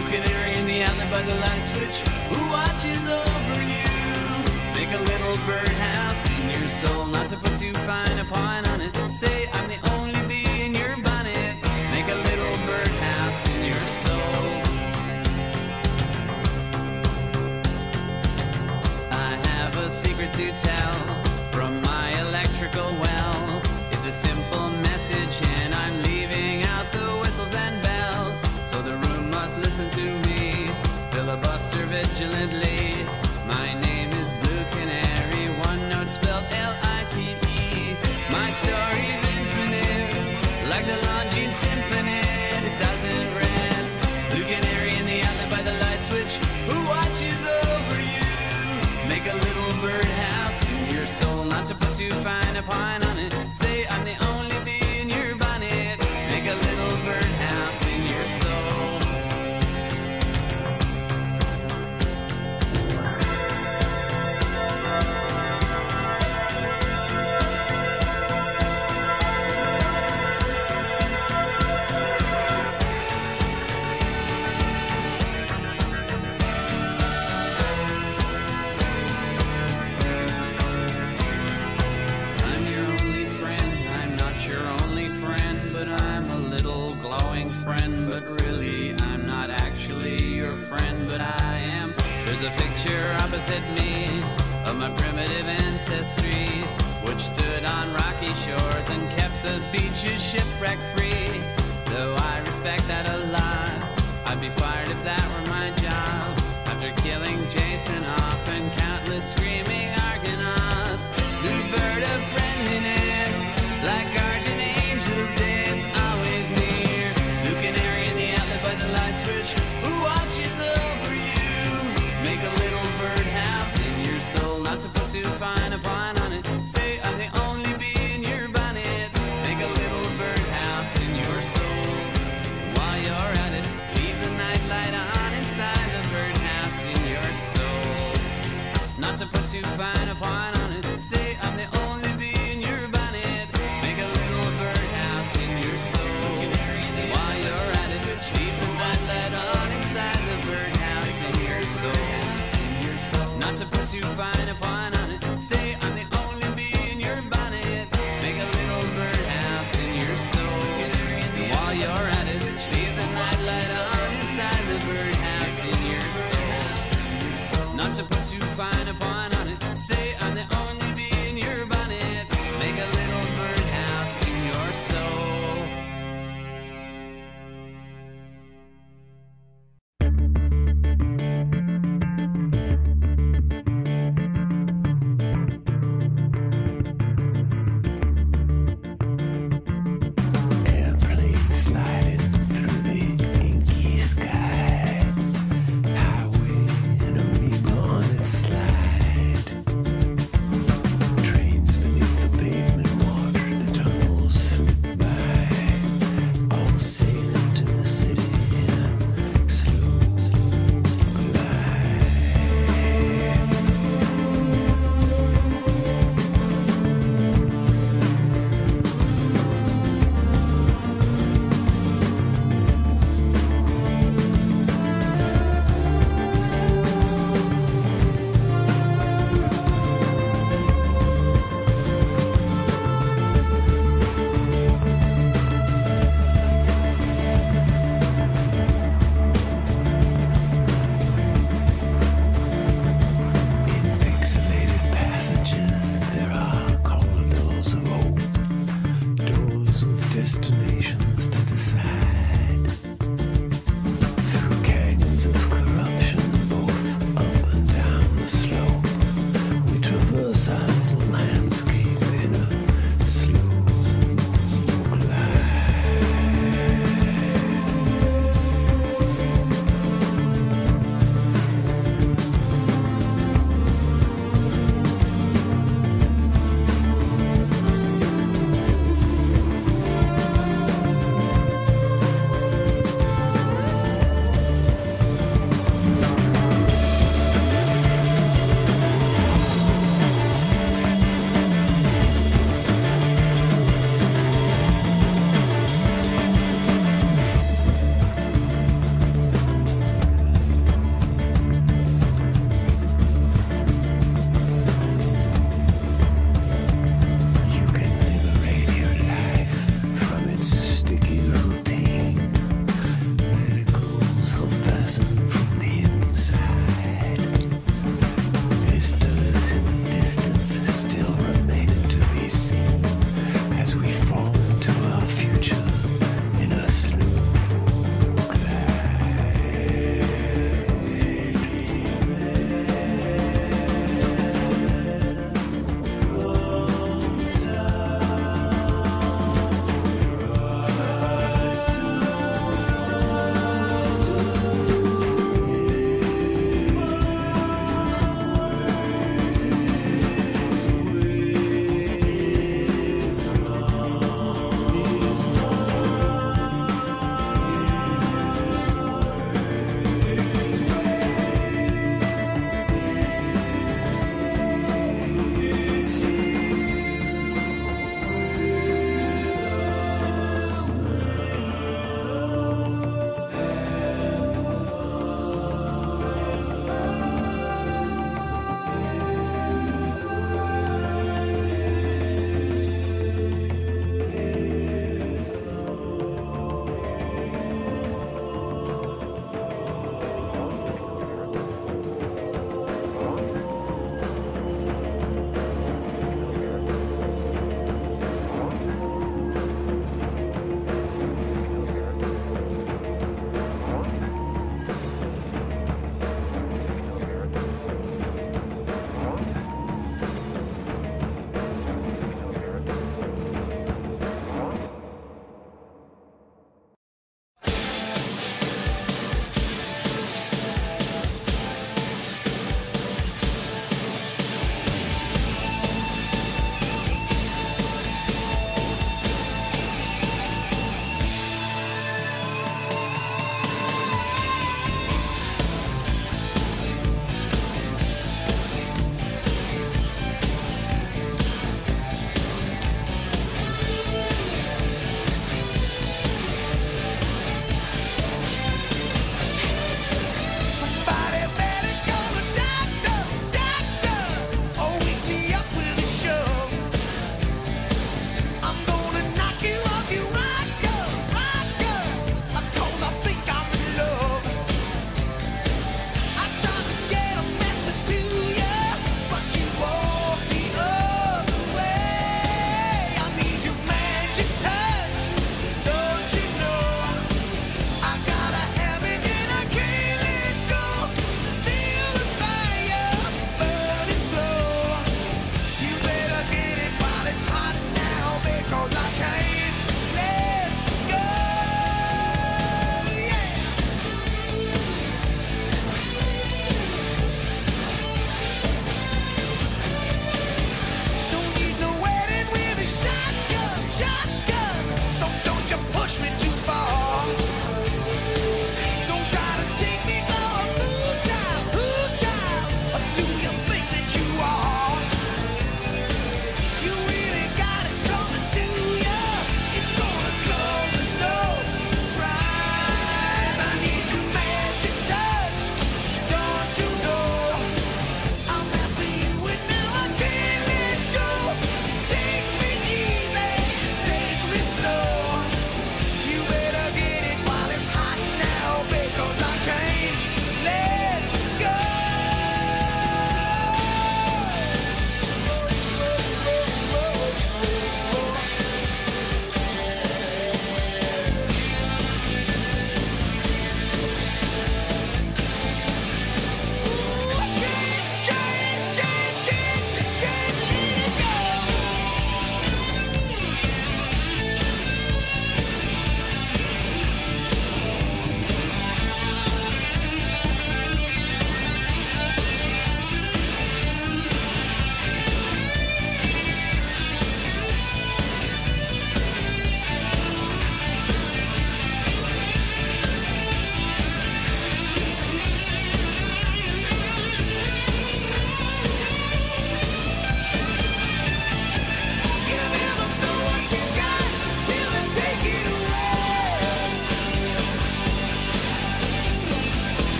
Blue canary in the outlet by the light switch, who watches over you? Make a little birdhouse in your soul, not to put too fine a point on it. Say I'm the only bee in your bonnet. Make a little birdhouse in your soul. I have a secret to tell from my electrical well. It's a simple message and I'm leaving out the whistles and bells. So the room must listen to me, filibuster vigilantly. My name is Blue Canary, one note spelled L-I-T-E. My story's infinite, like the Longines Symphony. It doesn't rest. Blue canary in the outlet by the light switch, who watches over you? Make a little birdhouse in your soul, not to put too fine a point on it. Say I'm the only bee in your bonnet. Make a little birdhouse in your soul. There's a picture opposite me of my primitive ancestry, which stood on rocky shores and kept the beaches shipwreck free.